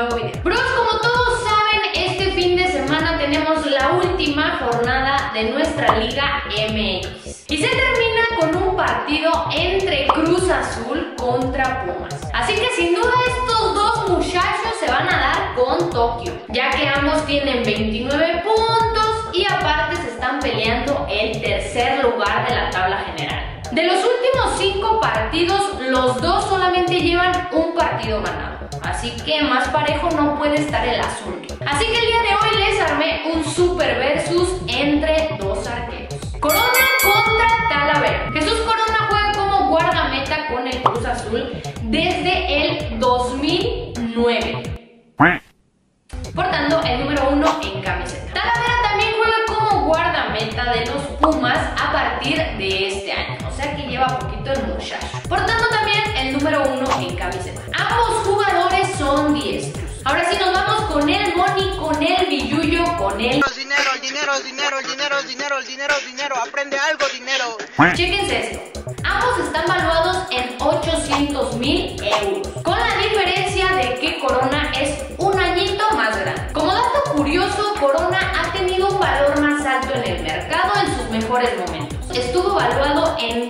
nuevo video. Bros, como todos saben, este fin de semana tenemos la última jornada de nuestra Liga MX. Y se termina con un partido entre Cruz Azul contra Pumas. Así que sin duda estos dos muchachos se van a dar con Tokio, ya que ambos tienen 29 puntos y aparte se están peleando el tercer lugar de la tabla general. De los últimos 5 partidos, los dos solamente llevan un partido ganado. Así que más parejo no puede estar el asunto. Así que el día de hoy les armé un super versus entre dos arqueros. Corona contra Talavera. Jesús Corona juega como guardameta con el Cruz Azul desde el 2009, portando el número 1 en camiseta. Talavera también juega como guardameta de los Pumas a partir de este año, o sea que lleva poquito el muchacho, portando también el número 1 en camiseta. Ambos jugadores son diestros. Ahora sí nos vamos con el Moni, con el Billuyo, con el dinero, aprende algo, dinero. Chéquense esto, ambos están valuados en 800,000 euros, con la diferencia de que Corona es un añito más grande. Como dato curioso, Corona ha tenido un valor más alto en el mercado en sus mejores momentos. Estuvo valuado en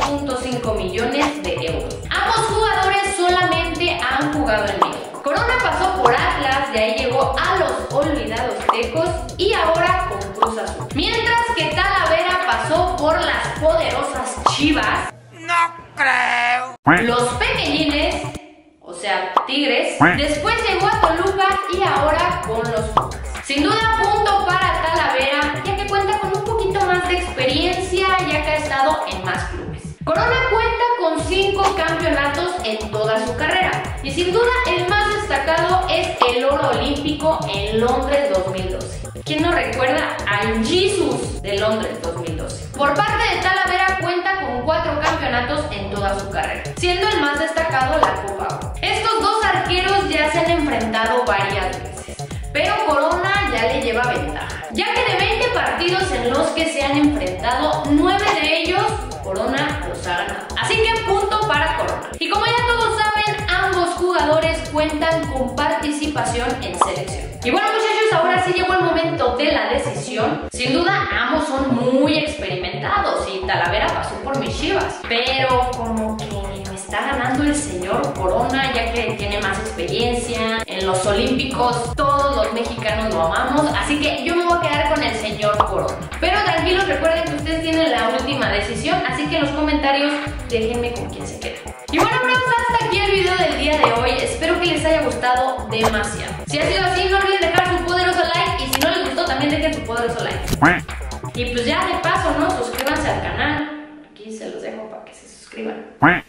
2.5 millones de euros. Ambos jugadores solamente han jugado en México. Corona pasó por Atlas, de ahí llegó a los olvidados Tecos y ahora con Cruz Azul. Mientras que Talavera pasó por las poderosas Chivas. No creo. Los pequeñines, o sea, Tigres. Después llegó a Toluca y ahora con los Pumas. Sin duda punto para Talavera, ya que cuenta con un poquito más de experiencia, ya que ha estado en más clubes. Corona cuenta con 5 campeonatos en toda su carrera y sin duda el más destacado es el oro olímpico en Londres 2012. ¿Quién no recuerda al Jesus de Londres 2012? Por parte de Talavera cuenta con 4 campeonatos en toda su carrera, siendo el más destacado la Copa Oro. Estos dos arqueros ya se han enfrentado varias veces, pero Corona ya le lleva ventaja, ya que de 20 partidos en los que se han enfrentado, 9 de ellos Corona los ha ganado. Así que punto para Corona. Y como ya todos saben, ambos jugadores cuentan con participación en selección. Y bueno, muchachos, ahora sí llegó el momento de la decisión. Sin duda, ambos son muy experimentados y Talavera pasó por mis Chivas, pero como que me está ganando el señor Corona, ya que tiene más experiencia. En los olímpicos todos los mexicanos lo amamos, así que yo me voy a quedar con el señor Corona. Pero tranquilos, recuerden que ustedes tienen la última decisión, así que en los comentarios déjenme con quién se queda. Y bueno, bros, hasta aquí el video del día de hoy. Espero que les haya gustado demasiado. Si ha sido así, no olviden dejar su poderoso like, y si no les gustó también dejen su poderoso like. Y pues ya de paso, ¿no? Suscríbanse al canal. Aquí se los dejo para que se suscriban.